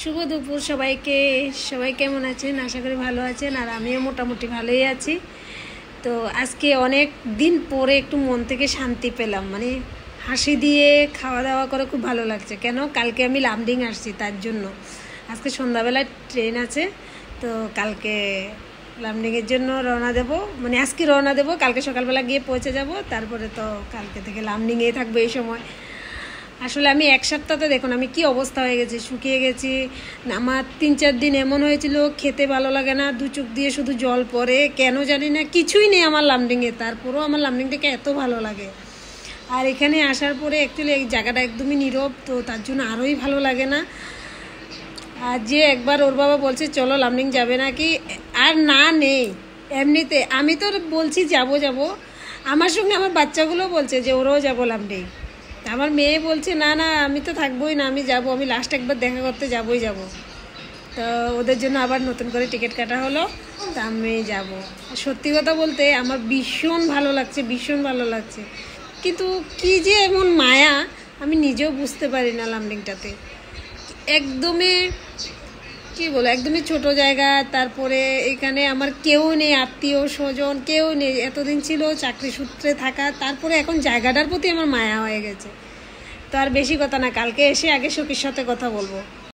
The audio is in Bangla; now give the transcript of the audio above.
শুভ দুপুর সবাইকে। সবাই কেমন আছেন? আশা করি ভালো আছেন, আর আমিও মোটামুটি ভালোই আছি। তো আজকে অনেক দিন পরে একটু মন থেকে শান্তি পেলাম, মানে হাসি দিয়ে খাওয়া দাওয়া করে খুব ভালো লাগছে। কেন? কালকে আমি লামডিং আসছি, তার জন্য। আজকে সন্ধ্যাবেলায় ট্রেন আছে, তো কালকে লামডিংয়ের জন্য রওনা দেবো, মানে আজকে রওনা দেবো, কালকে সকালবেলা গিয়ে পৌঁছে যাব। তারপরে তো কালকে থেকে লামডিংয়েই থাকবো এই সময়। আসলে আমি এক সপ্তাহতে দেখুন আমি কি অবস্থা হয়ে গেছি, শুকিয়ে গেছি। আমার 3-4 দিন এমন হয়েছিল খেতে ভালো লাগে না, দু চোখ দিয়ে শুধু জল পড়ে, কেন জানি না, কিছুই নেই আমার লামডিংয়ে। তারপরেও আমার লামডিংটাকে এত ভালো লাগে। আর এখানে আসার পরে অ্যাকচুয়ালি এই জায়গাটা একদমই নীরব, তো তার জন্য আরোই ভালো লাগে না। আর যে একবার ওর বাবা বলছে চলো লামডিং যাবে নাকি, আর না নেই। এমনিতে আমি তো বলছি যাবো, আমার সঙ্গে আমার বাচ্চাগুলো বলছে যে ওরাও যাবো লামডিং। আমার মেয়ে বলছে না না আমি তো থাকবোই না, আমি যাব, আমি লাস্ট একবার দেখা করতে যাবো। তো ওদের জন্য আবার নতুন করে টিকিট কাটা হলো, তা আমি যাব। সত্যি কথা বলতে আমার ভীষণ ভালো লাগছে, কিন্তু কি যে এমন মায়া আমি নিজেও বুঝতে পারি না। লামডিংটাতে একদমই একদমই ছোট জায়গা, তারপরে এখানে আমার কেউ নেই, আত্মীয় স্বজন কেউ নেই। এতদিন ছিল চাকরি সূত্রে থাকা, তারপরে এখন জায়গাটার প্রতি আমার মায়া হয়ে গেছে। তো আর বেশি কথা না, কালকে এসে আগে সখীর সাথে কথা বলবো।